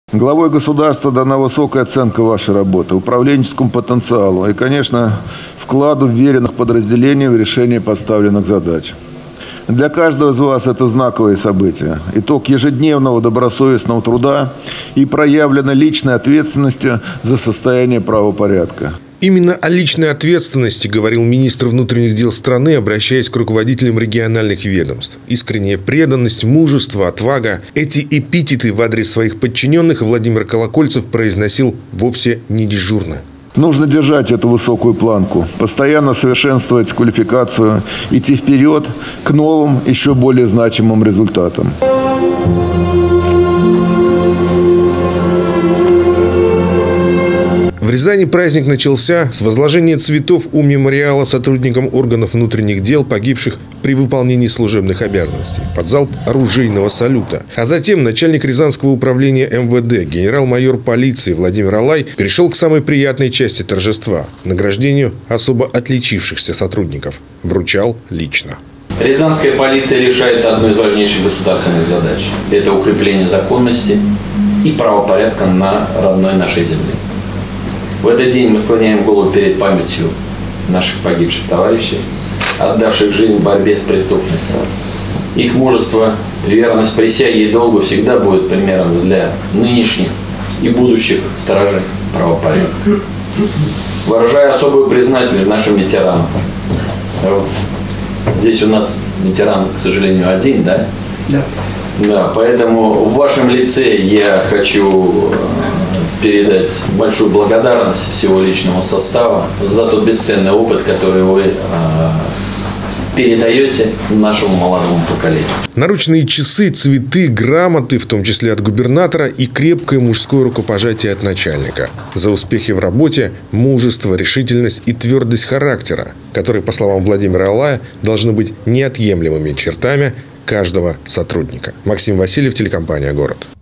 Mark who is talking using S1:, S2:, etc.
S1: Главой государства дана высокая оценка вашей работы, управленческому потенциалу и, конечно, вкладу вверенных подразделений в решение поставленных задач. Для каждого из вас это знаковое событие, итог ежедневного добросовестного труда и проявленной личной ответственности за состояние правопорядка.
S2: Именно о личной ответственности говорил министр внутренних дел страны, обращаясь к руководителям региональных ведомств. Искренняя преданность, мужество, отвага – эти эпитеты в адрес своих подчиненных Владимир Колокольцев произносил вовсе не дежурно.
S1: Нужно держать эту высокую планку, постоянно совершенствовать квалификацию, идти вперед к новым, еще более значимым результатам.
S2: В Рязани праздник начался с возложения цветов у мемориала сотрудникам органов внутренних дел, погибших при выполнении служебных обязанностей, под залп оружейного салюта. А затем начальник Рязанского управления МВД, генерал-майор полиции Владимир Алай перешел к самой приятной части торжества – награждению особо отличившихся сотрудников. Вручал лично.
S3: Рязанская полиция решает одну из важнейших государственных задач – это укрепление законности и правопорядка на родной нашей земле. В этот день мы склоняем голову перед памятью наших погибших товарищей, отдавших жизнь в борьбе с преступностью. Их мужество, верность присяге и долгу всегда будет примером для нынешних и будущих стражей правопорядка. Выражаю особую признательность нашим ветеранам. Здесь у нас ветеран, к сожалению, один, да? Да. Да, поэтому в вашем лице я хочу передать большую благодарность всего личного состава за тот бесценный опыт, который вы передаете нашему молодому поколению.
S2: Наручные часы, цветы, грамоты, в том числе от губернатора, и крепкое мужское рукопожатие от начальника. За успехи в работе, мужество, решительность и твердость характера, которые, по словам Владимира Алая, должны быть неотъемлемыми чертами каждого сотрудника. Максим Васильев, телекомпания «Город».